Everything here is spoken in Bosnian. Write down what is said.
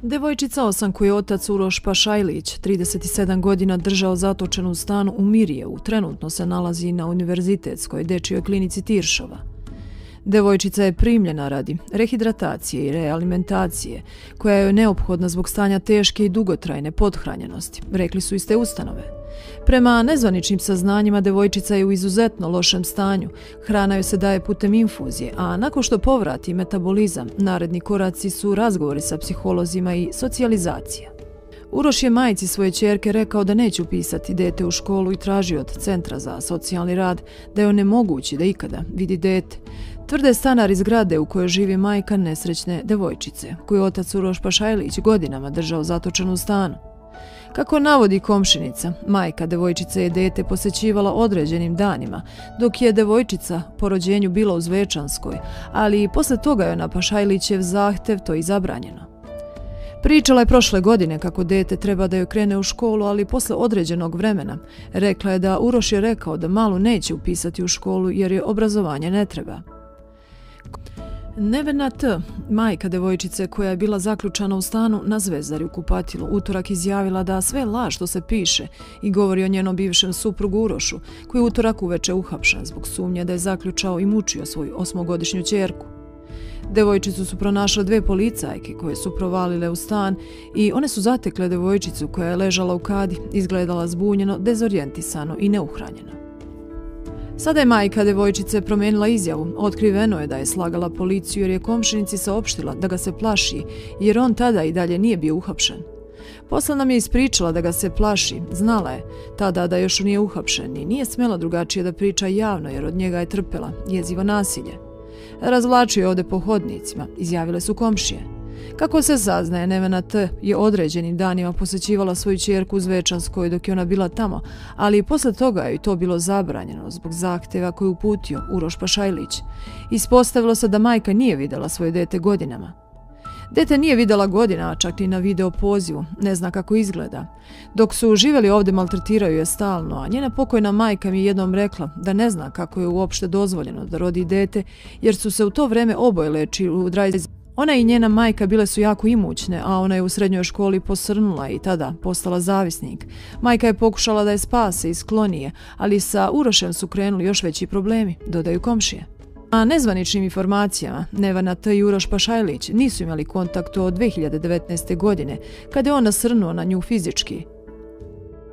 Devojčica 8 koju je otac Uroš Pašajlić, 37 godina, držao zatočenu u stanu u Mirjevu, trenutno se nalazi na Univerzitetskoj dečjoj klinici Tiršova. Devojčica je primljena radi rehidratacije i realimentacije, koja je neophodna zbog stanja teške i dugotrajne pothranjenosti, rekli su iz te ustanove. Prema nezvaničnim saznanjima, devojčica je u izuzetno lošem stanju, hrana joj se daje putem infuzije, a nakon što povrati metabolizam, naredni koraci su razgovori sa psiholozima i socijalizacija. Uroš je majci svoje ćerke rekao da neće upisati dete u školu i tražio od Centra za socijalni rad da je onemogući da ikada vidi dete. Tvrde stanari zgrade u kojoj živi majka nesrećne devojčice, koju je otac Uroš Pašajlić godinama držao zatočenu u stanu. Kako navodi komšinica, majka devojčice je dete posećivala određenim danima, dok je devojčica po rođenju bila u Zvečanskoj, ali i posle toga je na Pašajlićev zahtev to i zabranjeno. Pričala je prošle godine kako dete treba da joj krene u školu, ali posle određenog vremena rekla je da Uroš je rekao da malu neće upisati u školu jer je obrazovanje ne treba. Nevena T., majka devojčice koja je bila zaključana u stanu na Zvezdari u Kupatilu, utorak izjavila da sve je laž što se piše i govori o njenom bivšem suprugu Urošu, koji je utorak uveče uhapšen zbog sumnje da je zaključao i mučio svoju 8-godišnju ćerku. Devojčicu su pronašle 2 policajke koje su provalile u stan i one su zatekle devojčicu koja je ležala u kadi, izgledala zbunjeno, dezorijentisano i neuhranjeno. Sada je majka devojčice promijenila izjavu. Otkriveno je da je slagala policiju jer je komšinici saopštila da ga se plaši jer on tada i dalje nije bio uhapšen. Posle nam je ispričala da ga se plaši, znala je tada da još nije uhapšen i nije smela drugačije da priča javno jer od njega je trpela jezivo nasilje. Razvlačio je ovde po hodnicima, izjavile su komšije. Kako se saznaje, Nevena T. je određenim danima posećivala svoju ćerku u Zvečanskoj dok je ona bila tamo, ali i posle toga je to bilo zabranjeno zbog zahteva koju uputio Uroš Pašajlić. Ispostavilo se da majka nije videla svoje dete godinama. Dete nije videla godinama, čak i na video pozivu, ne zna kako izgleda. Dok su živjeli ovde, maltretiraju je stalno, a njena pokojna majka mi je jednom rekla da ne zna kako je uopšte dozvoljeno da rodi dete, jer su se u to vreme oboje lečili u Drajzi. Ona i njena majka bile su jako imućne, a ona je u srednjoj školi posrnula i tada postala zavisnik. Majka je pokušala da je spase i skloni je, ali sa Urošem su krenuli još veći problemi, dodaju komšije. A nezvaničnim informacijama, Nevena T. i Uroš Pašajlić nisu imali kontakt od 2019. godine, kada je on nasrnuo na nju fizički.